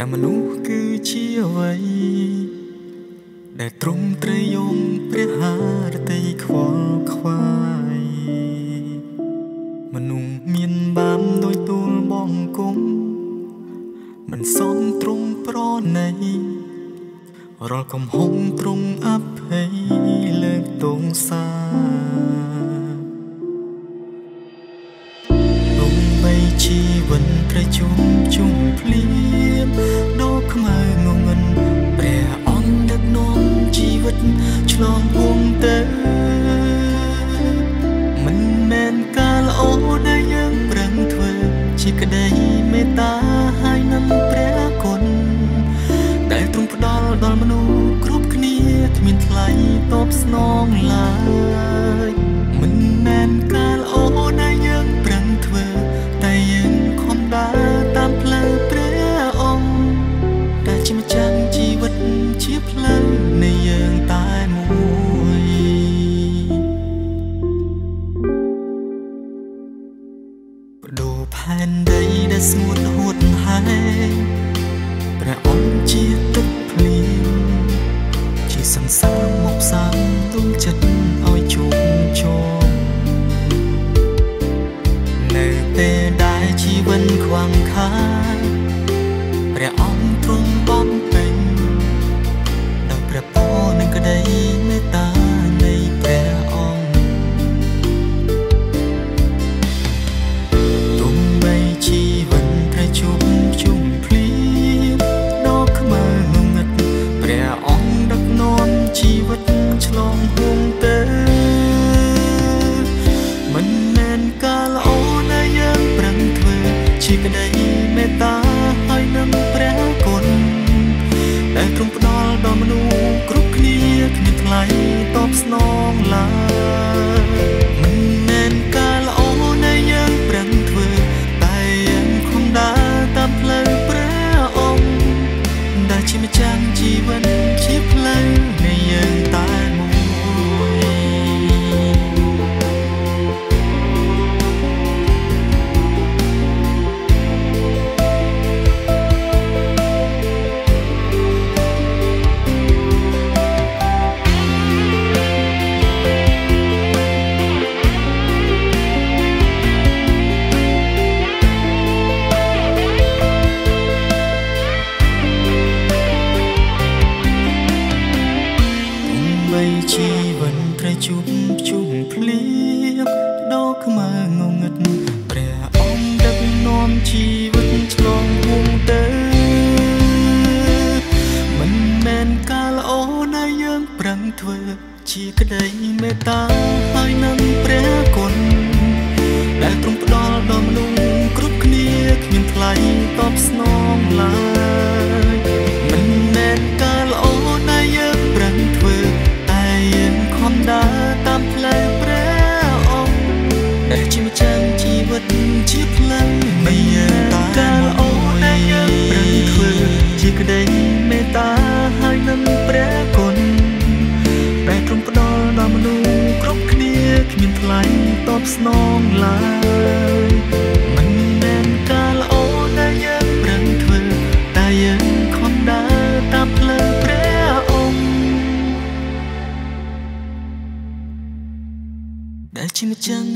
មនុស្សគឺជាអ្វីដែលទ្រង់ត្រូវយំព្រះハរតីខ្វល់ខ្វាយមនុស្សមានបានដោយទូលបងគុំមិនសមទ្រង់ប្រណីរាល់កំហុសទ្រង់អភ័យលើកទងសាជីវិតត្រូវជុំភ្លៀងដល់ខ្មៅងងឹនព្រះអង្គដឹកនាំជីវិតឆ្លងភូមិទៅមិនមែនការល្អដែលយើងប្រឹងធ្វើជាក្តីមេត្តាហើយនឹងព្រះគុណដែលទ្រង់ផ្ដល់ដល់មនុស្សគ្រប់គ្នាគ្មានថ្លៃតបស្នងឡើយមិនមែនការល្អដែលយើងប្រឹងធ្វើតែយើងខំដើរតាមផ្លូវព្រះអង្គដែលជាម្ចាស់ជីវិតជាផ្លូវនៃយើងតែមួយបដូរផែនដីដែលស្ងួតហួតហែងព្រះអង្គជាទឹកភ្លៀងជាសង្សារមកផ្សាំទុំចិត្តឲ្យជោគជ័យនៅពេលដែលជីវិតខ្វះខាតព្រះអង្គទ្រង់បំពេញដោយព្រះពរនិងក្តីមេត្តានៃព្រះអង្គទោះបីជីវិតត្រូវជួបជុំភ្លៀងដល់ខ្មៅងងឹតព្រះអង្គដឹកនាំជីវិតឆ្លងហួងទៅមិនមែនការល្អដែលយើងប្រឹងធ្វើជាក្តីមេត្តាហើយនឹងព្រះគុណដែលទ្រង់ផ្ដល់ដល់មនុស្សគ្រប់គ្នាគ្មានថ្លៃតបស្នងឡើយមិនមែនការល្អដែលយើងប្រឹងធ្វើតែយើងខំដើរតាមផ្លូវព្រះអង្គដែលជាម្ចាស់ជីវិតជាផ្លូវនៃយើងតែមួយជីវិតត្រូវជុំភ្លៀងដល់ខ្មៅងងឹតព្រះអង្គដឹកនាំជីវិតឆ្លងភូមិទៅមិនមែនការល្អដែលយើងប្រឹងធ្វើជាក្តីមេត្តាហើយនឹងព្រះគុណដែលទ្រង់ផ្ដល់ដល់មនុស្សគ្រប់គ្នាគ្មានថ្លៃតបស្នងឡើយមិនមែនការល្អដែលយើងប្រឹងធ្វើយើងខំដើរតាមផ្លូវព្រះអង្គដែលជាម្ចាស់ជីវិតជាផ្លូវនៃយើងតែល្អដែលយើងប្រឹងធ្វើជាក្តីមេត្តាហើយនឹងព្រះគុណដែលទ្រង់ផ្ដល់ដល់មនុស្សគ្រប់គ្នាគ្មានថ្លៃតបស្នងឡើយមិនមែនការល្អដែលយើងប្រឹងធ្វើតែយើងខំដើរតាមផ្លូវព្រះអង្គដែលជាម្ចាស់